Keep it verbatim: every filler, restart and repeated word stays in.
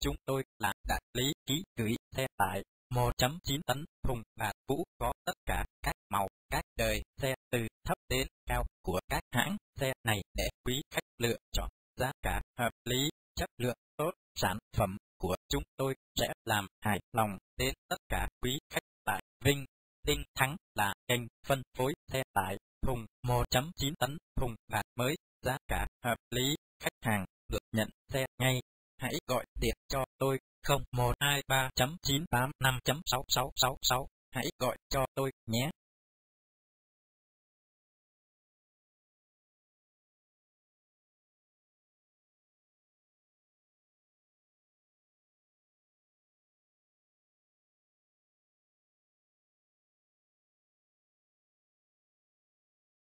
chúng tôi là đại lý ký gửi xe tải một phẩy chín tấn thùng và cũ có tất cả các màu, các đời xe từ thấp đến cao của các hãng xe này để quý khách lựa chọn. Giá cả hợp lý, chất lượng tốt, sản phẩm của chúng tôi sẽ làm hài lòng đến tất cả quý khách tại Vinh. Đinh Thắng là kênh phân phối xe tải thùng một phẩy chín tấn thùng và mới, giá cả hợp lý, khách hàng được nhận xe ngay. Hãy gọi điện cho tôi không một hai ba chín tám năm sáu sáu sáu sáu, hãy gọi cho tôi nhé.